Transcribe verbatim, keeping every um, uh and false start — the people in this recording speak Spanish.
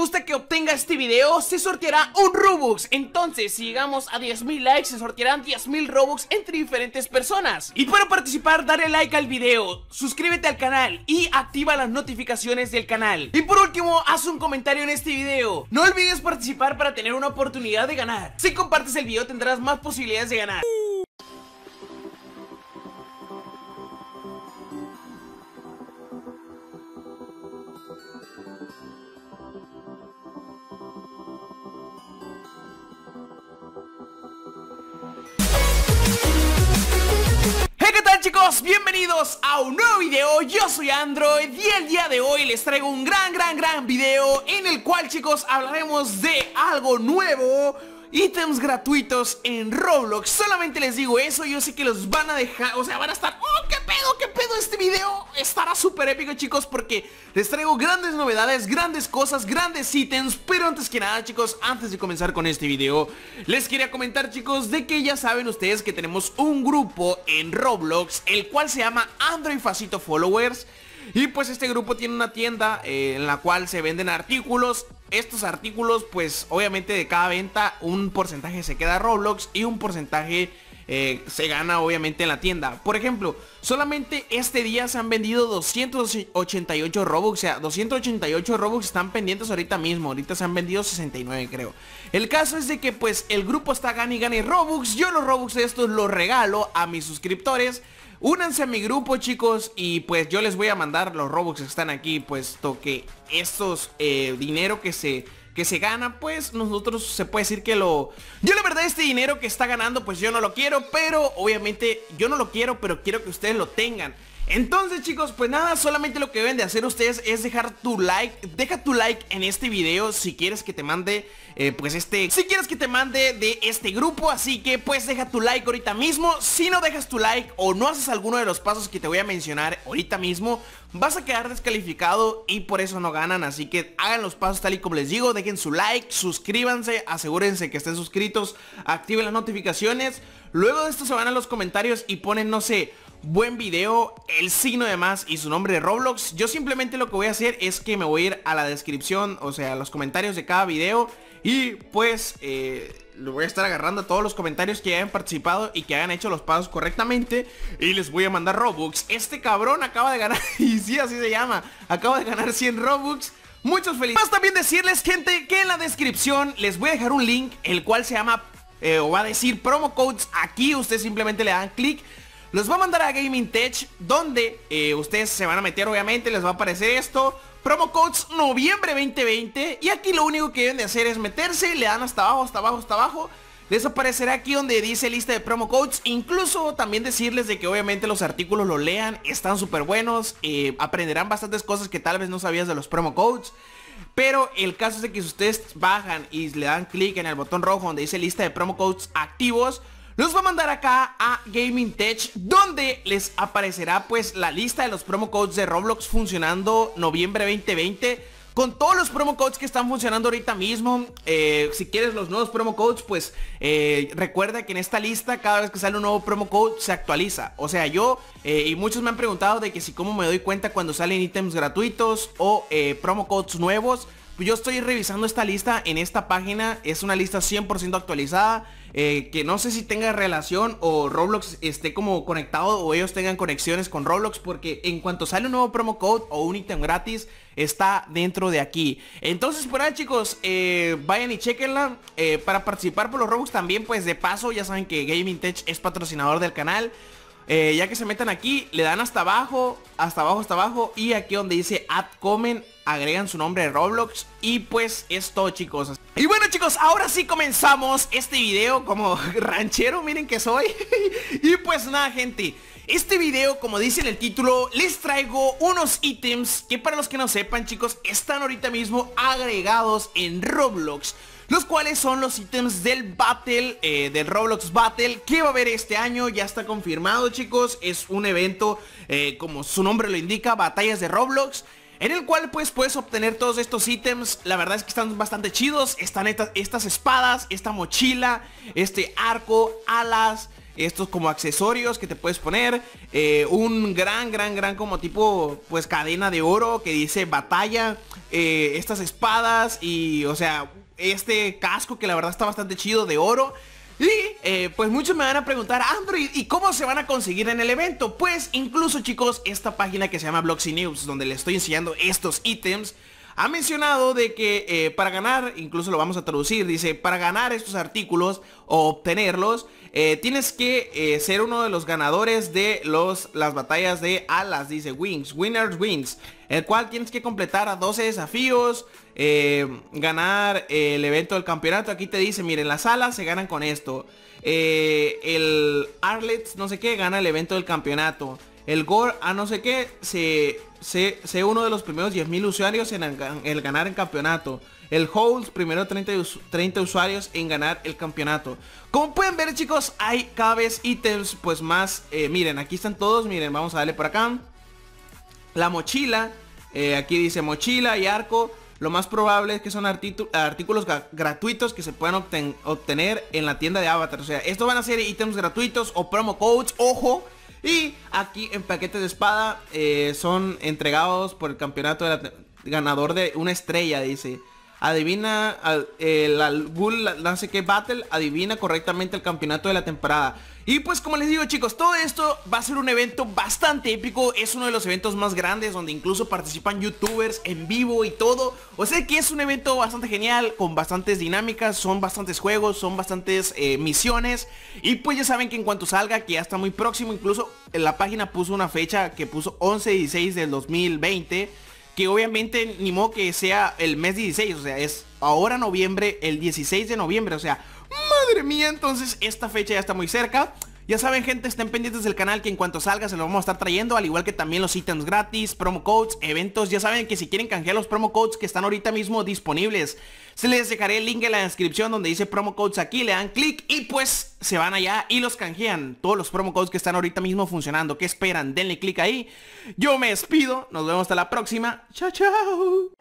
gusta que obtenga este video, se sorteará un Robux. Entonces, si llegamos a diez mil likes, se sortearán diez mil Robux entre diferentes personas. Y para participar, dale like al video, suscríbete al canal y activa las notificaciones del canal. Y por último, haz un comentario en este video. No olvides participar para tener una oportunidad de ganar. Si compartes el video, tendrás más posibilidades de ganar. ¿Qué tal, chicos? Bienvenidos a un nuevo video. Yo soy Android y el día de hoy les traigo un gran, gran, gran video en el cual, chicos, hablaremos de algo nuevo. Ítems gratuitos en Roblox. Solamente les digo eso, yo sé que los van a dejar, o sea, van a estar, oh, qué pedo, qué pedo. Este video estará súper épico, chicos, porque les traigo grandes novedades, grandes cosas, grandes ítems. Pero antes que nada, chicos, antes de comenzar con este video, les quería comentar, chicos, de que ya saben ustedes que tenemos un grupo en Roblox, el cual se llama Android Facito Followers. Y pues este grupo tiene una tienda eh, en la cual se venden artículos. Estos artículos, pues obviamente de cada venta un porcentaje se queda a Roblox y un porcentaje eh, se gana obviamente en la tienda. Por ejemplo, solamente este día se han vendido doscientos ochenta y ocho Robux. O sea, doscientos ochenta y ocho Robux están pendientes ahorita mismo. Ahorita se han vendido sesenta y nueve, creo. El caso es de que pues el grupo está gane y gane Robux. Yo los Robux de estos los regalo a mis suscriptores. Únanse a mi grupo, chicos, y pues yo les voy a mandar los Robux que están aquí, puesto que estos eh, dinero que se que se gana, pues nosotros se puede decir que lo... Yo la verdad este dinero que está ganando, pues yo no lo quiero, pero obviamente yo no lo quiero, pero quiero que ustedes lo tengan. Entonces, chicos, pues nada, solamente lo que deben de hacer ustedes es dejar tu like. Deja tu like en este video si quieres que te mande eh, pues este Si quieres que te mande de este grupo. Así que pues deja tu like ahorita mismo. Si no dejas tu like o no haces alguno de los pasos que te voy a mencionar ahorita mismo, vas a quedar descalificado y por eso no ganan. Así que hagan los pasos tal y como les digo. Dejen su like, suscríbanse, asegúrense que estén suscritos, activen las notificaciones. Luego de esto se van a los comentarios y ponen, no sé, buen video, el signo de más y su nombre de Roblox. Yo simplemente lo que voy a hacer es que me voy a ir a la descripción, o sea, a los comentarios de cada video. Y pues eh, lo voy a estar agarrando a todos los comentarios que hayan participado y que hayan hecho los pasos correctamente, y les voy a mandar Robux. Este cabrón acaba de ganar, y sí, así se llama, acaba de ganar cien Robux. Muchos felices. Más también decirles, gente, que en la descripción les voy a dejar un link, el cual se llama eh, o va a decir promo codes. Aquí ustedes simplemente le dan clic, los va a mandar a Gaming Tech, donde eh, ustedes se van a meter, obviamente, les va a aparecer esto, promo codes noviembre veinte veinte. Y aquí lo único que deben de hacer es meterse, le dan hasta abajo, hasta abajo, hasta abajo. Les aparecerá aquí donde dice lista de promo codes. Incluso también decirles de que obviamente los artículos los lean, están súper buenos, eh, aprenderán bastantes cosas que tal vez no sabías de los promo codes. Pero el caso es de que si ustedes bajan y le dan clic en el botón rojo donde dice lista de promo codes activos, los va a mandar acá a Gaming Tech, donde les aparecerá pues la lista de los promo codes de Roblox funcionando noviembre veinte veinte, con todos los promo codes que están funcionando ahorita mismo. eh, Si quieres los nuevos promo codes, pues eh, recuerda que en esta lista cada vez que sale un nuevo promo code se actualiza. O sea, yo eh, y muchos me han preguntado de que si cómo me doy cuenta cuando salen ítems gratuitos o eh, promo codes nuevos. Yo estoy revisando esta lista en esta página. Es una lista cien por ciento actualizada, eh, que no sé si tenga relación o Roblox esté como conectado o ellos tengan conexiones con Roblox, porque en cuanto sale un nuevo promo code o un ítem gratis está dentro de aquí. Entonces por ahí, chicos, eh, vayan y chequenla. eh, Para participar por los Robux también, pues de paso, ya saben que Gaming Tech es patrocinador del canal. Eh, ya que se metan aquí, le dan hasta abajo, hasta abajo, hasta abajo, y aquí donde dice Add Comment, agregan su nombre de Roblox. Y pues es todo, chicos. Y bueno, chicos, ahora sí comenzamos este video como ranchero, miren que soy. Y pues nada, gente, este video, como dice en el título, les traigo unos ítems que, para los que no sepan, chicos, están ahorita mismo agregados en Roblox, los cuales son los ítems del Battle, eh, del Roblox Battle, que va a haber este año. Ya está confirmado, chicos. Es un evento, eh, como su nombre lo indica, batallas de Roblox, en el cual pues puedes obtener todos estos ítems. La verdad es que están bastante chidos. Están estas, estas espadas, esta mochila, este arco, alas, estos como accesorios que te puedes poner, eh, un gran, gran, gran como tipo, pues cadena de oro que dice batalla, eh, estas espadas y, o sea, este casco que la verdad está bastante chido de oro. Y eh, pues muchos me van a preguntar, Android, ¿y cómo se van a conseguir en el evento? Pues incluso, chicos, esta página que se llama Bloxy News, donde les estoy enseñando estos ítems, ha mencionado de que eh, para ganar, incluso lo vamos a traducir, dice, para ganar estos artículos o obtenerlos, eh, tienes que eh, ser uno de los ganadores de los, las batallas de alas, dice Wings, Winners Wings, el cual tienes que completar a doce desafíos, eh, ganar eh, el evento del campeonato. Aquí te dice, miren, las alas se ganan con esto, eh, el Arlets no sé qué gana el evento del campeonato, el Gore a no sé qué se, se, se uno de los primeros diez mil usuarios en el, el ganar el campeonato, el Holes primero treinta, treinta usuarios en ganar el campeonato. Como pueden ver, chicos, hay cada vez ítems pues más, eh, miren, aquí están todos, miren, vamos a darle por acá. La mochila, eh, aquí dice mochila y arco. Lo más probable es que son artículos gratuitos que se puedan obten obtener en la tienda de Avatar. O sea, estos van a ser ítems gratuitos o promo codes, ojo. Y aquí en paquetes de espada eh, son entregados por el campeonato de la ganador de una estrella, dice. Adivina el Al no sé qué battle, adivina correctamente el campeonato de la temporada. Y pues como les digo, chicos, todo esto va a ser un evento bastante épico. Es uno de los eventos más grandes donde incluso participan youtubers en vivo y todo. O sea que es un evento bastante genial, con bastantes dinámicas, son bastantes juegos, son bastantes eh, misiones. Y pues ya saben que en cuanto salga, que ya está muy próximo, incluso en la página puso una fecha que puso once dieciséis del dos mil veinte, que obviamente ni modo que sea el mes dieciséis, o sea, es ahora noviembre, el dieciséis de noviembre, o sea, madre mía, entonces esta fecha ya está muy cerca. Ya saben, gente, estén pendientes del canal que en cuanto salga se lo vamos a estar trayendo, al igual que también los ítems gratis, promo codes, eventos. Ya saben que si quieren canjear los promo codes que están ahorita mismo disponibles, se les dejaré el link en la descripción donde dice promo codes aquí, le dan clic y pues se van allá y los canjean. Todos los promo codes que están ahorita mismo funcionando. ¿Qué esperan? Denle clic ahí. Yo me despido, nos vemos hasta la próxima. Chao, chao.